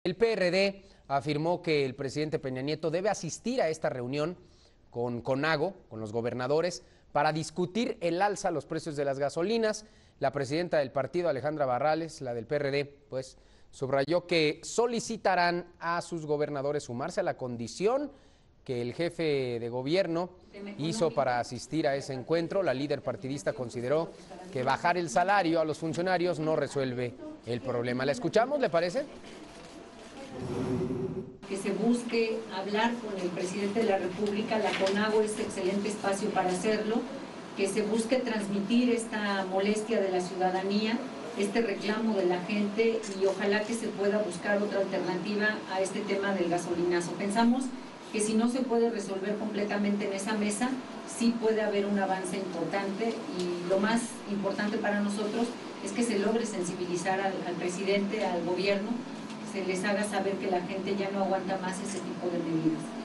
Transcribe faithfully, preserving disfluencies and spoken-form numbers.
El P R D afirmó que el presidente Peña Nieto debe asistir a esta reunión con CONAGO, con los gobernadores, para discutir el alza a los precios de las gasolinas. La presidenta del partido, Alejandra Barrales, la del P R D, pues subrayó que solicitarán a sus gobernadores sumarse a la condición que el jefe de gobierno hizo para asistir a ese encuentro. La líder partidista consideró que bajar el salario a los funcionarios no resuelve el problema. ¿La escuchamos, le parece? Que se busque hablar con el presidente de la República, la CONAGO es excelente espacio para hacerlo, que se busque transmitir esta molestia de la ciudadanía, este reclamo de la gente y ojalá que se pueda buscar otra alternativa a este tema del gasolinazo. Pensamos que si no se puede resolver completamente en esa mesa, sí puede haber un avance importante y lo más importante para nosotros es que se logre sensibilizar al, al presidente, al gobierno, se les haga saber que la gente ya no aguanta más ese tipo de medidas.